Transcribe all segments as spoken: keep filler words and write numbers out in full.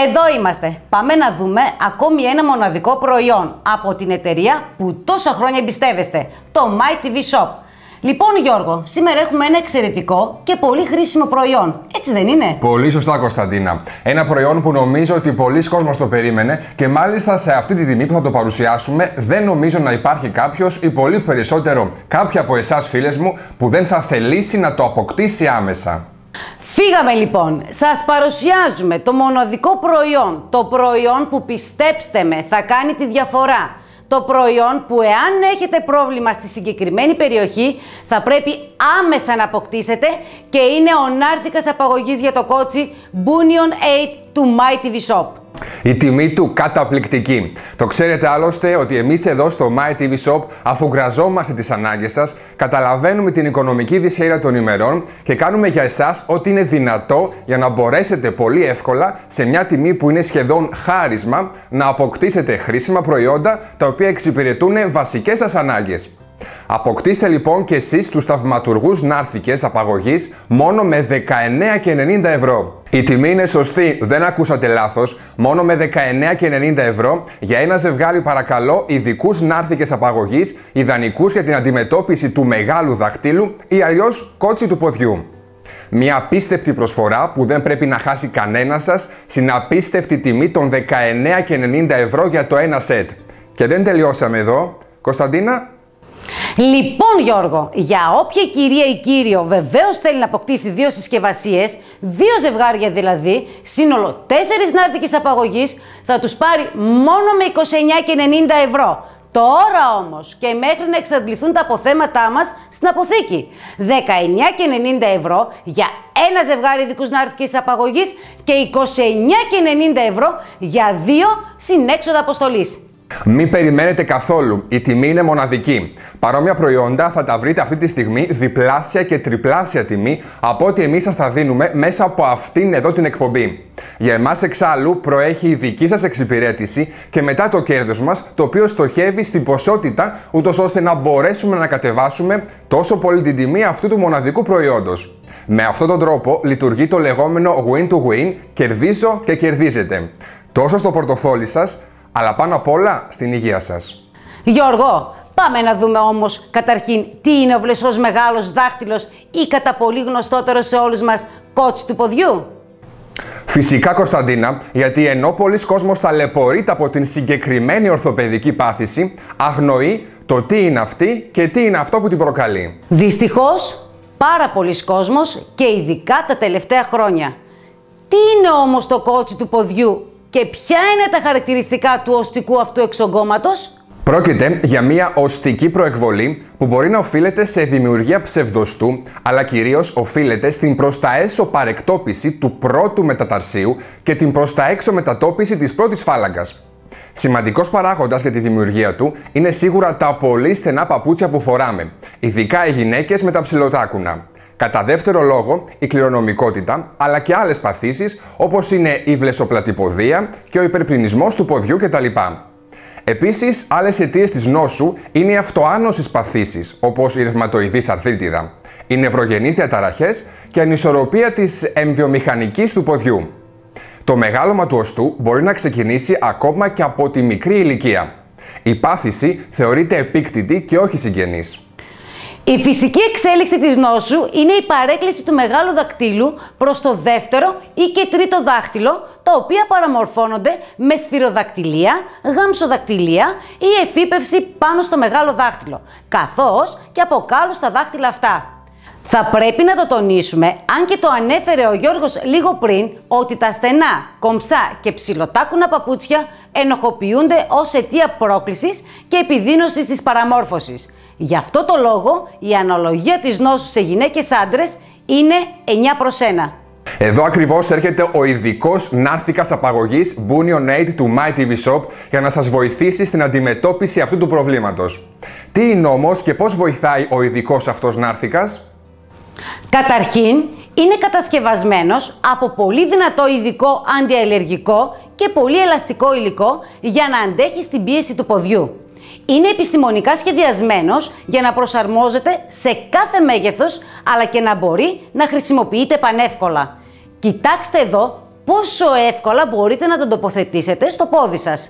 Εδώ είμαστε. Πάμε να δούμε ακόμη ένα μοναδικό προϊόν από την εταιρεία που τόσα χρόνια εμπιστεύεστε, το MyTVShop. Λοιπόν, Γιώργο, σήμερα έχουμε ένα εξαιρετικό και πολύ χρήσιμο προϊόν. Έτσι δεν είναι? Πολύ σωστά, Κωνσταντίνα. Ένα προϊόν που νομίζω ότι πολλοί κόσμος το περίμενε και μάλιστα σε αυτή τη τιμή που θα το παρουσιάσουμε δεν νομίζω να υπάρχει κάποιος ή πολύ περισσότερο κάποια από εσάς, φίλες μου, που δεν θα θελήσει να το αποκτήσει άμεσα. Φύγαμε λοιπόν, σας παρουσιάζουμε το μοναδικό προϊόν, το προϊόν που, πιστέψτε με, θα κάνει τη διαφορά. Το προϊόν που εάν έχετε πρόβλημα στη συγκεκριμένη περιοχή θα πρέπει άμεσα να αποκτήσετε και είναι ο νάρθικας απαγωγής για το κότσι Bunion οκτώ του MyTVShop. Η τιμή του καταπληκτική. Το ξέρετε άλλωστε ότι εμείς εδώ στο MyTVShop, αφού γραζόμαστε τις ανάγκες σας, καταλαβαίνουμε την οικονομική δυσχέρεια των ημερών και κάνουμε για εσάς ό,τι είναι δυνατό για να μπορέσετε πολύ εύκολα, σε μια τιμή που είναι σχεδόν χάρισμα, να αποκτήσετε χρήσιμα προϊόντα τα οποία εξυπηρετούν βασικές σας ανάγκες. Αποκτήστε λοιπόν και εσείς τους θαυματουργούς νάρθικες απαγωγής μόνο με δεκαεννέα και ενενήντα ευρώ. Η τιμή είναι σωστή, δεν ακούσατε λάθος, μόνο με δεκαεννέα και ενενήντα ευρώ για ένα ζευγάρι, παρακαλώ, ειδικούς νάρθικες απαγωγής, ιδανικούς για την αντιμετώπιση του μεγάλου δαχτύλου ή αλλιώς κότσι του ποδιού. Μια απίστευτη προσφορά που δεν πρέπει να χάσει κανένα σας στην απίστευτη τιμή των δεκαεννέα και ενενήντα ευρώ για το ένα σετ. Και δεν τελειώσαμε εδώ, Κωνσταντίνα. Λοιπόν, Γιώργο, για όποια κυρία ή κύριο βεβαίως θέλει να αποκτήσει δύο συσκευασίες, δύο ζευγάρια δηλαδή, σύνολο τέσσερις νάρθικες απαγωγής, θα τους πάρει μόνο με είκοσι εννέα και ενενήντα ευρώ. Τώρα όμως και μέχρι να εξαντληθούν τα αποθέματά μας στην αποθήκη. δεκαεννέα και ενενήντα ευρώ για ένα ζευγάρι ειδικούς νάρθικες απαγωγής και είκοσι εννέα και ενενήντα ευρώ για δύο συνέξοδα αποστολής. Μην περιμένετε καθόλου, η τιμή είναι μοναδική. Παρόμοια προϊόντα θα τα βρείτε αυτή τη στιγμή διπλάσια και τριπλάσια τιμή από ό,τι εμείς σας τα δίνουμε μέσα από αυτήν εδώ την εκπομπή. Για εμάς εξάλλου προέχει η δική σας εξυπηρέτηση και μετά το κέρδος μας, το οποίο στοχεύει στην ποσότητα, ούτως ώστε να μπορέσουμε να κατεβάσουμε τόσο πολύ την τιμή αυτού του μοναδικού προϊόντος. Με αυτόν τον τρόπο λειτουργεί το λεγόμενο win to win, κερδίζω και κερδίζετε. Τόσο στο πορτοφόλι σας, αλλά πάνω απ' όλα στην υγεία σας. Γιώργο, πάμε να δούμε όμως καταρχήν τι είναι ο βλεσσός μεγάλος δάχτυλος ή κατά πολύ γνωστότερο σε όλους μας κότσι του ποδιού. Φυσικά, Κωνσταντίνα, γιατί ενώ πολλοί κόσμος ταλαιπωρείται από την συγκεκριμένη ορθοπαιδική πάθηση, αγνοεί το τι είναι αυτή και τι είναι αυτό που την προκαλεί. Δυστυχώς, πάρα πολλοί κόσμος και ειδικά τα τελευταία χρόνια. Τι είναι όμως το κότσι του ποδιού και ποια είναι τα χαρακτηριστικά του οστικού αυτού εξογκώματος? Πρόκειται για μια οστική προεκβολή που μπορεί να οφείλεται σε δημιουργία ψευδοστού, αλλά κυρίως οφείλεται στην προς τα έσω παρεκτόπιση του πρώτου μεταταρσίου και την προς τα έξω μετατόπιση της πρώτης φάλαγγας. Σημαντικός παράγοντας για τη δημιουργία του είναι σίγουρα τα πολύ στενά παπούτσια που φοράμε, ειδικά οι γυναίκες με τα ψηλοτάκουνα. Κατά δεύτερο λόγο, η κληρονομικότητα, αλλά και άλλες παθήσεις όπως είναι η βλεσσοπλατυποδία και ο υπερπληνισμός του ποδιού κτλ. Επίσης, άλλες αιτίες της νόσου είναι οι αυτοάνωσες παθήσεις, όπως η ρευματοειδής αρθρίτιδα, οι νευρογενείς διαταραχές και η ανισορροπία της εμβιομηχανικής του ποδιού. Το μεγάλωμα του οστού μπορεί να ξεκινήσει ακόμα και από τη μικρή ηλικία. Η πάθηση θεωρείται επίκτητη και όχι συγγενής. Η φυσική εξέλιξη της νόσου είναι η παρέκκληση του μεγάλου δακτύλου προς το δεύτερο ή και τρίτο δάχτυλο, τα οποία παραμορφώνονται με σφυροδακτυλία, γάμψοδακτυλία ή εφύπευση πάνω στο μεγάλο δάχτυλο, καθώς και αποκάλου στα δάχτυλα αυτά. Θα πρέπει να το τονίσουμε, αν και το ανέφερε ο Γιώργος λίγο πριν, ότι τα στενά, κομψά και ψηλοτάκουνα παπούτσια ενοχοποιούνται ως αιτία πρόκλησης και επιδείνωσης της παραμόρφωσης. Γι' αυτό το λόγο η αναλογία της νόσου σε γυναίκες άντρες είναι εννιά προς ένα. Εδώ ακριβώς έρχεται ο ειδικός νάρθικας απαγωγής Bunion οκτώ του MyTVShop για να σας βοηθήσει στην αντιμετώπιση αυτού του προβλήματος. Τι είναι όμως και πώς βοηθάει ο ειδικός αυτός νάρθικας? Καταρχήν, είναι κατασκευασμένος από πολύ δυνατό ειδικό αντιαλλεργικό και πολύ ελαστικό υλικό για να αντέχει στην πίεση του ποδιού. Είναι επιστημονικά σχεδιασμένος για να προσαρμόζεται σε κάθε μέγεθος, αλλά και να μπορεί να χρησιμοποιείται πανεύκολα. Κοιτάξτε εδώ πόσο εύκολα μπορείτε να τον τοποθετήσετε στο πόδι σας.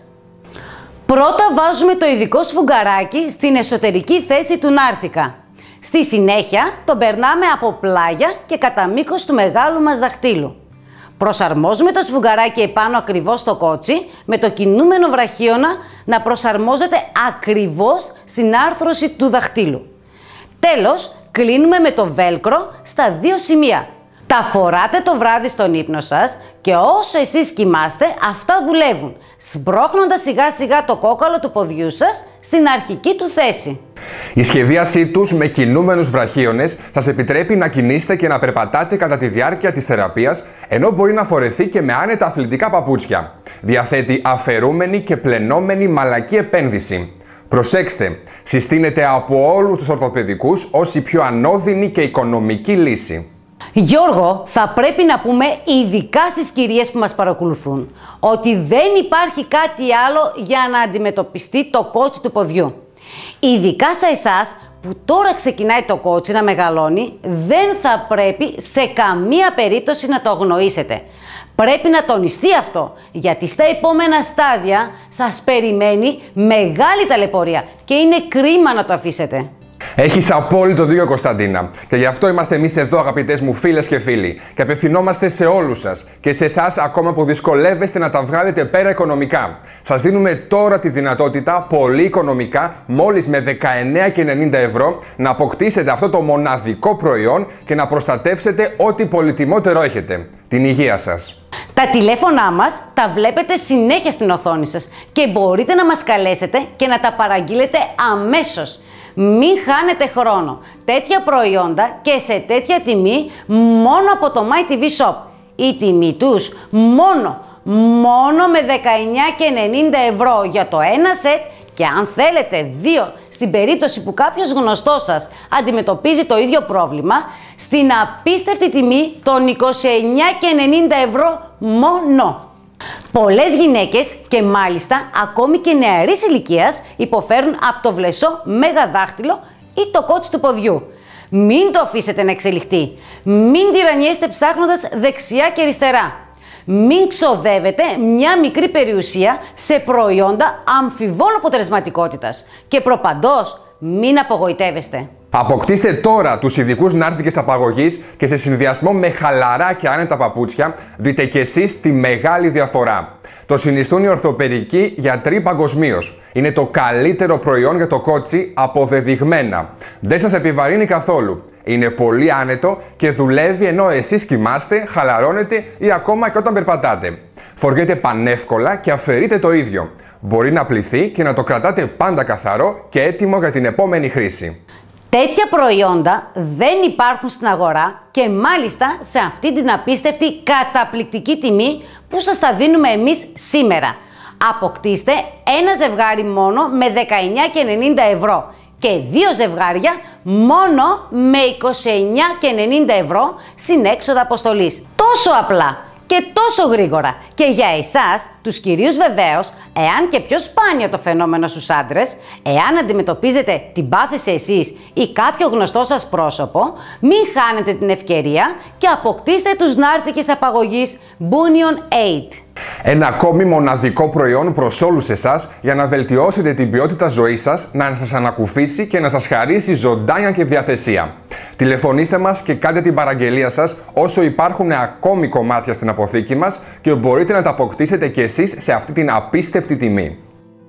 Πρώτα βάζουμε το ειδικό σφουγγαράκι στην εσωτερική θέση του νάρθηκα. Στη συνέχεια τον περνάμε από πλάγια και κατά μήκος του μεγάλου μας δαχτύλου. Προσαρμόζουμε το σφουγγαράκι επάνω ακριβώς στο κότσι, με το κινούμενο βραχίωνα να προσαρμόζεται ακριβώς στην άρθρωση του δαχτύλου. Τέλος, κλείνουμε με το βέλκρο στα δύο σημεία. Τα φοράτε το βράδυ στον ύπνο σας και όσο εσείς κοιμάστε, αυτά δουλεύουν, σπρώχνοντας σιγά σιγά το κόκαλο του ποδιού σας στην αρχική του θέση. Η σχεδίασή τους με κινούμενους βραχίονες σας επιτρέπει να κινείστε και να περπατάτε κατά τη διάρκεια της θεραπείας, ενώ μπορεί να φορεθεί και με άνετα αθλητικά παπούτσια. Διαθέτει αφαιρούμενη και πλενόμενη μαλακή επένδυση. Προσέξτε, συστήνεται από όλους τους ορθοπαιδικούς ως η πιο ανώδυνη και οικονομική λύση. Γιώργο, θα πρέπει να πούμε ειδικά στις κυρίες που μας παρακολουθούν ότι δεν υπάρχει κάτι άλλο για να αντιμετωπιστεί το κότσι του ποδιού. Ειδικά σε εσάς που τώρα ξεκινάει το κότσι να μεγαλώνει, δεν θα πρέπει σε καμία περίπτωση να το αγνοήσετε. Πρέπει να τονιστεί αυτό, γιατί στα επόμενα στάδια σας περιμένει μεγάλη ταλαιπωρία και είναι κρίμα να το αφήσετε. Έχεις απόλυτο δίκιο, Κωνσταντίνα. Και γι' αυτό είμαστε εμείς εδώ, αγαπητές μου φίλες και φίλοι. Και απευθυνόμαστε σε όλους σας και σε εσάς ακόμα που δυσκολεύεστε να τα βγάλετε πέρα οικονομικά. Σας δίνουμε τώρα τη δυνατότητα, πολύ οικονομικά, μόλις με δεκαεννέα και ενενήντα ευρώ, να αποκτήσετε αυτό το μοναδικό προϊόν και να προστατεύσετε ό,τι πολυτιμότερο έχετε. Την υγεία σας. Τα τηλέφωνά μας τα βλέπετε συνέχεια στην οθόνη σας και μπορείτε να μας καλέσετε και να τα παραγγείλετε αμέσως. Μην χάνετε χρόνο. Τέτοια προϊόντα και σε τέτοια τιμή μόνο από το MyTV Shop. Η τιμή τους μόνο, μόνο με δεκαεννέα και ενενήντα ευρώ για το ένα σετ και αν θέλετε δύο στην περίπτωση που κάποιος γνωστός σας αντιμετωπίζει το ίδιο πρόβλημα, στην απίστευτη τιμή των είκοσι εννέα και ενενήντα ευρώ μόνο. Πολλές γυναίκες και μάλιστα ακόμη και νεαρής ηλικίας υποφέρουν από το βλεσσό μεγαδάχτυλο ή το κότσι του ποδιού. Μην το αφήσετε να εξελιχθεί. Μην τυραννιέστε ψάχνοντας δεξιά και αριστερά. Μην ξοδεύετε μια μικρή περιουσία σε προϊόντα αμφιβόλου αποτελεσματικότητας. Και προπαντός μην απογοητεύεστε. Αποκτήστε τώρα τους ειδικούς νάρθηκες απαγωγής και σε συνδυασμό με χαλαρά και άνετα παπούτσια δείτε κι εσείς τη μεγάλη διαφορά. Το συνιστούν οι ορθοπαιδικοί γιατροί παγκοσμίως. Είναι το καλύτερο προϊόν για το κότσι αποδεδειγμένα. Δεν σας επιβαρύνει καθόλου. Είναι πολύ άνετο και δουλεύει ενώ εσείς κοιμάστε, χαλαρώνετε ή ακόμα και όταν περπατάτε. Φοριέται πανεύκολα και αφαιρείται το ίδιο. Μπορεί να πλυθεί και να το κρατάτε πάντα καθαρό και έτοιμο για την επόμενη χρήση. Τέτοια προϊόντα δεν υπάρχουν στην αγορά και μάλιστα σε αυτή την απίστευτη καταπληκτική τιμή που σας τα δίνουμε εμείς σήμερα. Αποκτήστε ένα ζευγάρι μόνο με δεκαεννέα και ενενήντα ευρώ και δύο ζευγάρια μόνο με είκοσι εννέα και ενενήντα ευρώ συν έξοδα αποστολής. Τόσο απλά και τόσο γρήγορα. Και για εσάς, τους κυρίους βεβαίως, εάν και πιο σπάνιο το φαινόμενο στους άντρες, εάν αντιμετωπίζετε την πάθηση εσείς ή κάποιο γνωστό σας πρόσωπο, μην χάνετε την ευκαιρία και αποκτήστε τους νάρθηκες απαγωγής Bunion Aid. Ένα ακόμη μοναδικό προϊόν προς όλους εσάς για να βελτιώσετε την ποιότητα ζωής σας, να σας ανακουφίσει και να σας χαρίσει ζωντάνια και διαθεσία. Τηλεφωνήστε μας και κάντε την παραγγελία σας όσο υπάρχουν ακόμη κομμάτια στην αποθήκη μας και μπορείτε να τα αποκτήσετε κι εσείς σε αυτή την απίστευτη τιμή.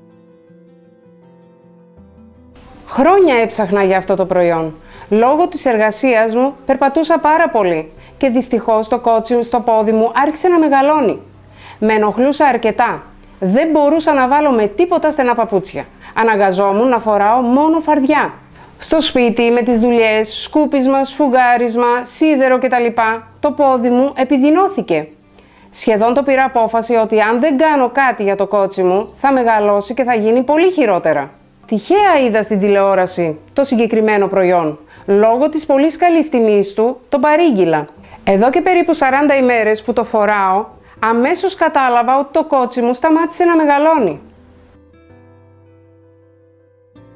Χρόνια έψαχνα για αυτό το προϊόν. Λόγω της εργασίας μου περπατούσα πάρα πολύ και δυστυχώς το κότσι στο πόδι μου άρχισε να μεγαλώνει. Με ενοχλούσα αρκετά. Δεν μπορούσα να βάλω με τίποτα στενά παπούτσια. Αναγκαζόμουν να φοράω μόνο φαρδιά. Στο σπίτι με τις δουλειές, σκούπισμα, σφουγγάρισμα, σίδερο κτλ. Το πόδι μου επιδεινώθηκε. Σχεδόν το πήρα απόφαση ότι αν δεν κάνω κάτι για το κότσι μου θα μεγαλώσει και θα γίνει πολύ χειρότερα. Τυχαία είδα στην τηλεόραση το συγκεκριμένο προϊόν. Λόγω της πολύ καλής τιμής του το παρήγγειλα. Εδώ και περίπου σαράντα ημέρες που το φοράω, αμέσως κατάλαβα ότι το κότσι μου σταμάτησε να μεγαλώνει.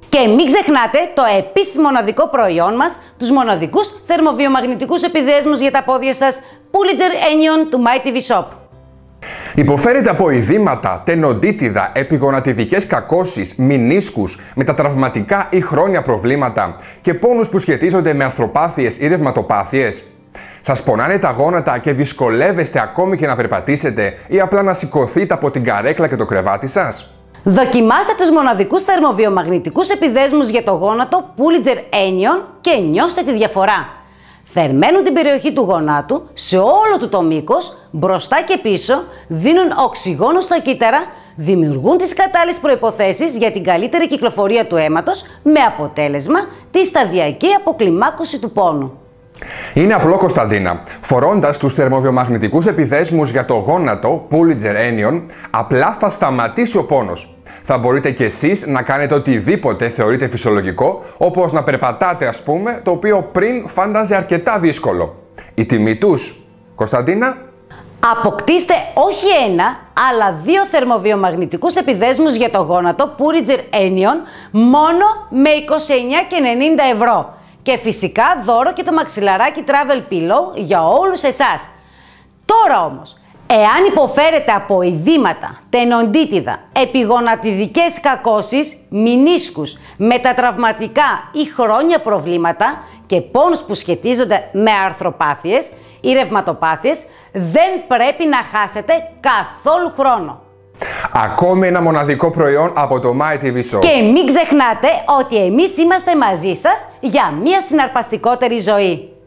Και μην ξεχνάτε το επίσης μοναδικό προϊόν μας, τους μοναδικούς θερμοβιομαγνητικούς επιδέσμους για τα πόδια σας Pulitzer Enion του MyTV Shop. Υποφέρετε από ειδήματα, τενοντίτιδα, επιγονατιδικές κακώσεις, μηνίσκους, μετατραυματικά ή χρόνια προβλήματα και πόνους που σχετίζονται με αρθροπάθειες ή ρευματοπάθειες? Σας πονάνε τα γόνατα και δυσκολεύεστε ακόμη και να περπατήσετε ή απλά να σηκωθείτε από την καρέκλα και το κρεβάτι σας? Δοκιμάστε τους μοναδικούς θερμοβιομαγνητικούς επιδέσμους για το γόνατο Pulitzer Enion και νιώστε τη διαφορά. Θερμαίνουν την περιοχή του γονάτου σε όλο του το μήκος, μπροστά και πίσω, δίνουν οξυγόνο στα κύτταρα, δημιουργούν τις κατάλληλες προϋποθέσεις για την καλύτερη κυκλοφορία του αίματος, με αποτέλεσμα τη σταδιακή αποκλιμάκωση του πόνου. Είναι απλό, Κωνσταντίνα. Φορώντας τους θερμοβιομαγνητικούς επιδέσμους για το γόνατο Pulitzer Enion, απλά θα σταματήσει ο πόνος. Θα μπορείτε κι εσείς να κάνετε οτιδήποτε θεωρείτε φυσιολογικό, όπως να περπατάτε, ας πούμε, το οποίο πριν φάνταζε αρκετά δύσκολο. Η τιμή τους, Κωνσταντίνα? Αποκτήστε όχι ένα, αλλά δύο θερμοβιομαγνητικούς επιδέσμους για το γόνατο Pulitzer Enion μόνο με είκοσι εννιά και ενενήντα ευρώ. Και φυσικά δώρο και το μαξιλαράκι Travel Pillow για όλους εσάς. Τώρα όμως, εάν υποφέρετε από ειδήματα, τενοντίτιδα, επιγονατιδικές κακώσεις, μηνίσκους, μετατραυματικά ή χρόνια προβλήματα και πόνους που σχετίζονται με αρθροπάθειες ή ρευματοπάθειες, δεν πρέπει να χάσετε καθόλου χρόνο. Ακόμη ένα μοναδικό προϊόν από το MyTV Shop. Και μην ξεχνάτε ότι εμείς είμαστε μαζί σας για μια συναρπαστικότερη ζωή.